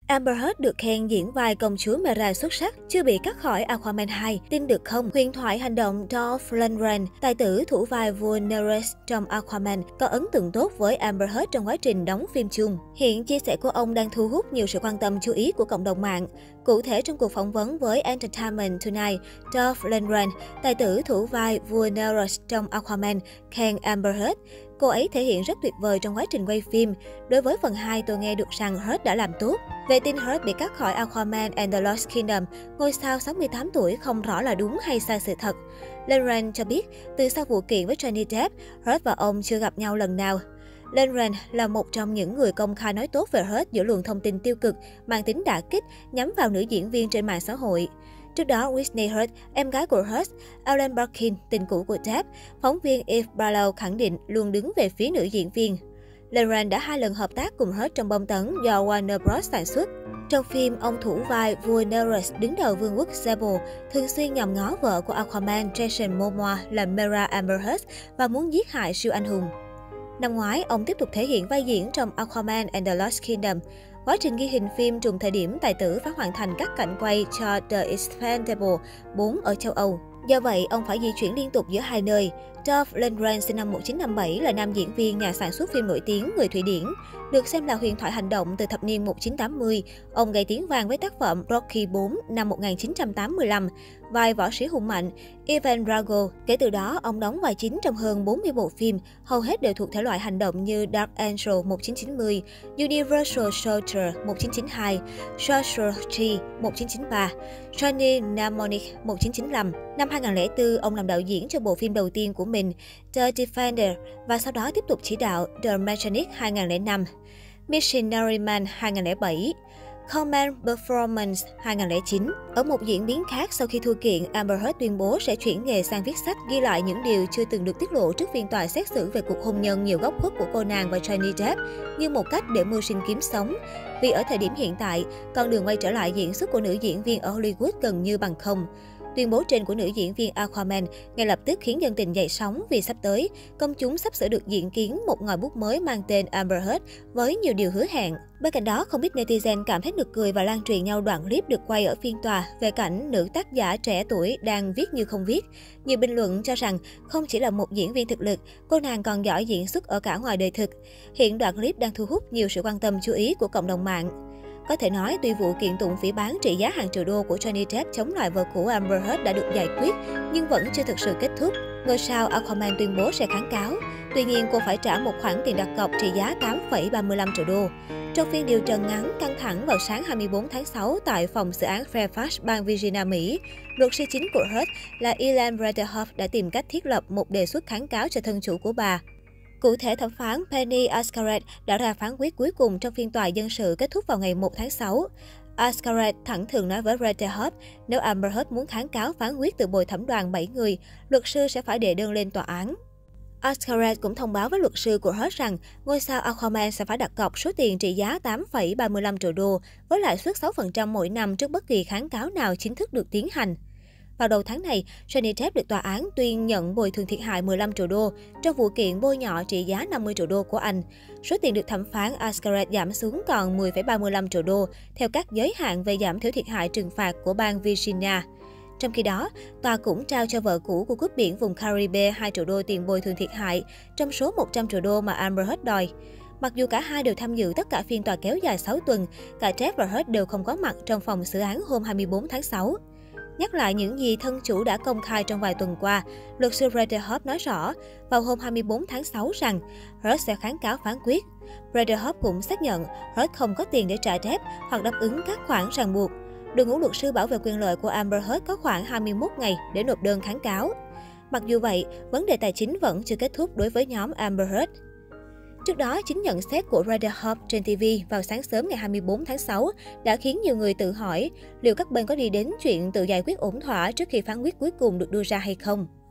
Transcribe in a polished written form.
Amber Heard được khen diễn vai công chúa Mera xuất sắc, chưa bị cắt khỏi Aquaman 2, tin được không? Huyền thoại hành động Dolph Lundgren, tài tử thủ vai vua Nerys trong Aquaman, có ấn tượng tốt với Amber Heard trong quá trình đóng phim chung. Hiện chia sẻ của ông đang thu hút nhiều sự quan tâm chú ý của cộng đồng mạng. Cụ thể trong cuộc phỏng vấn với Entertainment Tonight, Dolph Lundgren, tài tử thủ vai vua Nerys trong Aquaman, khen Amber Heard. Cô ấy thể hiện rất tuyệt vời trong quá trình quay phim. Đối với phần 2, tôi nghe được rằng Heard đã làm tốt. Về tin Heard bị cắt khỏi Aquaman and the Lost Kingdom, ngôi sao 68 tuổi không rõ là đúng hay sai sự thật. Lundgren cho biết, từ sau vụ kiện với Johnny Depp, Heard và ông chưa gặp nhau lần nào. Lundgren là một trong những người công khai nói tốt về Heard giữa luồng thông tin tiêu cực, mang tính đả kích, nhắm vào nữ diễn viên trên mạng xã hội. Trước đó, Whitney Heard, em gái của Heard, Ellen Barkin, tình cũ của Depp, phóng viên Eve Barlow khẳng định luôn đứng về phía nữ diễn viên. Lundgren đã 2 lần hợp tác cùng Heard trong bom tấn do Warner Bros sản xuất. Trong phim, ông thủ vai vua Nerys đứng đầu vương quốc Sable, thường xuyên nhòm ngó vợ của Aquaman Jason Momoa là Mera Amber Heard và muốn giết hại siêu anh hùng. Năm ngoái, ông tiếp tục thể hiện vai diễn trong Aquaman and the Lost Kingdom. Quá trình ghi hình phim trùng thời điểm tài tử phải hoàn thành các cảnh quay cho The Expendables 4 ở châu Âu. Do vậy, ông phải di chuyển liên tục giữa hai nơi. Dolph Lundgren sinh năm 1957 là nam diễn viên, nhà sản xuất phim nổi tiếng người Thụy Điển. Được xem là huyền thoại hành động từ thập niên 1980, ông gây tiếng vang với tác phẩm Rocky 4 năm 1985, vai võ sĩ hùng mạnh Ivan Drago. Kể từ đó, ông đóng vai chính trong hơn 40 bộ phim, hầu hết đều thuộc thể loại hành động như Dark Angel 1990, Universal Soldier 1992, Joshua Tree 1993, Johnny Mnemonic 1995. Năm 2004, ông làm đạo diễn cho bộ phim đầu tiên của mình, The Defender, và sau đó tiếp tục chỉ đạo The Mechanic 2005, Missionary Man 2007, Command Performance 2009. Ở một diễn biến khác, sau khi thua kiện, Amber Heard tuyên bố sẽ chuyển nghề sang viết sách, ghi lại những điều chưa từng được tiết lộ trước phiên tòa xét xử về cuộc hôn nhân nhiều góc khuất của cô nàng và Johnny Depp, như một cách để mưu sinh kiếm sống. Vì ở thời điểm hiện tại, con đường quay trở lại diễn xuất của nữ diễn viên ở Hollywood gần như bằng không. Tuyên bố trên của nữ diễn viên Aquaman ngay lập tức khiến dân tình dậy sóng vì sắp tới, công chúng sắp sửa được diễn kiến một ngòi bút mới mang tên Amber Heard với nhiều điều hứa hẹn. Bên cạnh đó, không ít netizen cảm thấy nực cười và lan truyền nhau đoạn clip được quay ở phiên tòa về cảnh nữ tác giả trẻ tuổi đang viết như không viết. Nhiều bình luận cho rằng không chỉ là một diễn viên thực lực, cô nàng còn giỏi diễn xuất ở cả ngoài đời thực. Hiện đoạn clip đang thu hút nhiều sự quan tâm chú ý của cộng đồng mạng. Có thể nói, tuy vụ kiện tụng phỉ báng trị giá hàng triệu đô của Johnny Depp chống lại vợ cũ Amber Heard đã được giải quyết, nhưng vẫn chưa thực sự kết thúc. Ngôi sao Aquaman tuyên bố sẽ kháng cáo. Tuy nhiên, cô phải trả một khoản tiền đặt cọc trị giá 8,35 triệu đô. Trong phiên điều trần ngắn căng thẳng vào sáng 24 tháng 6 tại phòng xử án Fairfax, bang Virginia, Mỹ, luật sư chính của Heard là Elaine Rederhoff đã tìm cách thiết lập một đề xuất kháng cáo cho thân chủ của bà. Cụ thể, thẩm phán Penny Ascaret đã ra phán quyết cuối cùng trong phiên tòa dân sự kết thúc vào ngày 1 tháng 6. Ascaret thẳng thừng nói với Rederhoff, nếu Amber Heard muốn kháng cáo phán quyết từ bồi thẩm đoàn 7 người, luật sư sẽ phải đệ đơn lên tòa án. Ascaret cũng thông báo với luật sư của Heard rằng ngôi sao Aquaman sẽ phải đặt cọc số tiền trị giá 8,35 triệu đô với lãi suất 6% mỗi năm trước bất kỳ kháng cáo nào chính thức được tiến hành. Vào đầu tháng này, Johnny Depp được tòa án tuyên nhận bồi thường thiệt hại 15 triệu đô trong vụ kiện bôi nhọ trị giá 50 triệu đô của anh. Số tiền được thẩm phán Ascaret giảm xuống còn 10,35 triệu đô theo các giới hạn về giảm thiểu thiệt hại trừng phạt của bang Virginia. Trong khi đó, tòa cũng trao cho vợ cũ của cướp biển vùng Caribe 2 triệu đô tiền bồi thường thiệt hại trong số 100 triệu đô mà Amber Heard đòi. Mặc dù cả hai đều tham dự tất cả phiên tòa kéo dài 6 tuần, cả Depp và Heard đều không có mặt trong phòng xử án hôm 24 tháng 6. Nhắc lại những gì thân chủ đã công khai trong vài tuần qua, luật sư Rederhoff nói rõ vào hôm 24 tháng 6 rằng Heard sẽ kháng cáo phán quyết. Rederhoff cũng xác nhận Heard không có tiền để trả Depp hoặc đáp ứng các khoản ràng buộc. Đội ngũ luật sư bảo vệ quyền lợi của Amber Heard có khoảng 21 ngày để nộp đơn kháng cáo. Mặc dù vậy, vấn đề tài chính vẫn chưa kết thúc đối với nhóm Amber Heard. Trước đó, chính nhận xét của Rederhoff trên TV vào sáng sớm ngày 24 tháng 6 đã khiến nhiều người tự hỏi liệu các bên có đi đến chuyện tự giải quyết ổn thỏa trước khi phán quyết cuối cùng được đưa ra hay không.